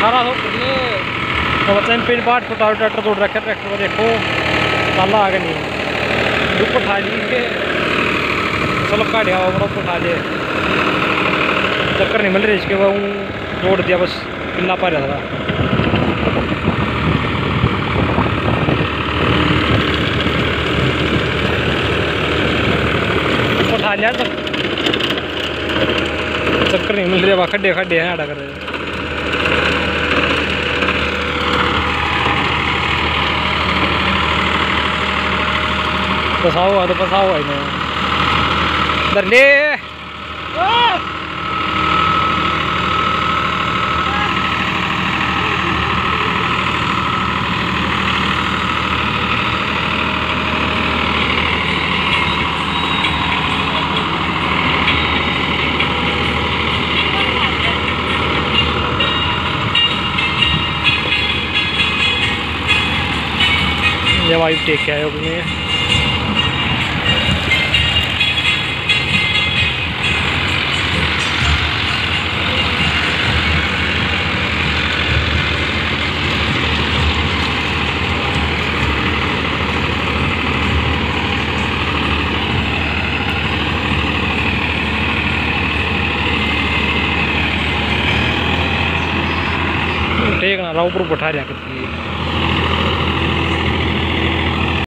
1800 करने तो champion part rotavator तोड़ रखे ट्रैक्टर को देखो ताला आगे नहीं दुख उठा लिए चलो काटिया बड़ा उठा लिए चक्कर नहीं मिल रही इसके वो तोड़ दिया बस पिल्ला पा रहा था। उठा लिया चक्कर नहीं मिल रहा खड्डे खड्डे हैं आड़ा कर रहे फसाओ है तो फसाओ है इन्हें इधर ले ये वाइफ टेक के आए में टेक ना ऊपर बैठा रहा करती है।